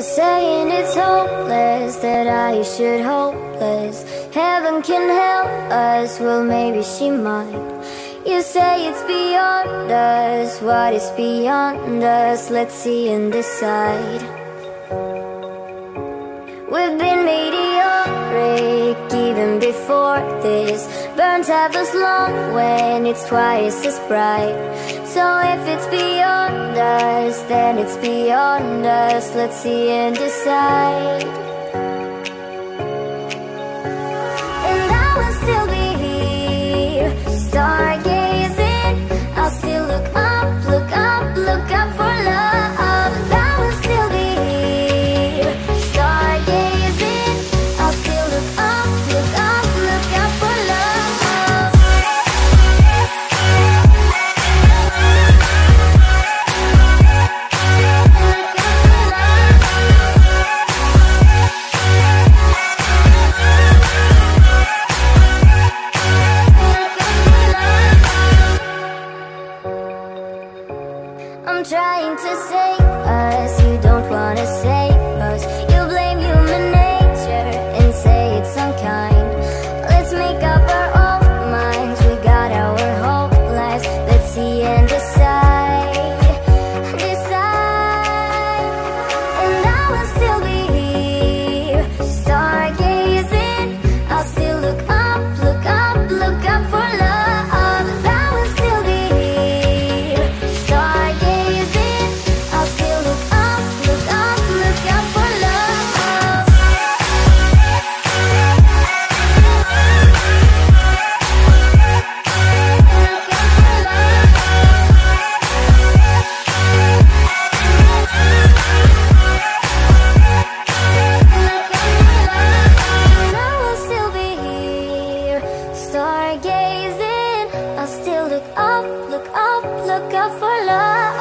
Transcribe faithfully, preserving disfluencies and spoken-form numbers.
saying it's hopeless, that I should hopeless. Heaven can help us, well maybe she might. You say it's beyond us, what is beyond us? Let's see and decide. We've been meteoric even before this. Burns have us long when it's twice as bright. So if it's beyond us, then it's beyond us. Let's see and decide. And I will still be here, stargazing. I'll still look up, look up, look up for love. And I will still be here, stargazing. I'll still look up, look up, look up for love. I'm trying to save us, you don't wanna save us. You blame human nature and say it's unkind. Let's make up our own minds, we got our whole lives. Let's see and decide, decide. And I will still be here, stargazing. I'll still look up, look up, look up for love. And I will still be here, stargazing. I'll still look up, look up, look up for love. And I will still be here, stargazing. I'll still look up, look up, look up for love.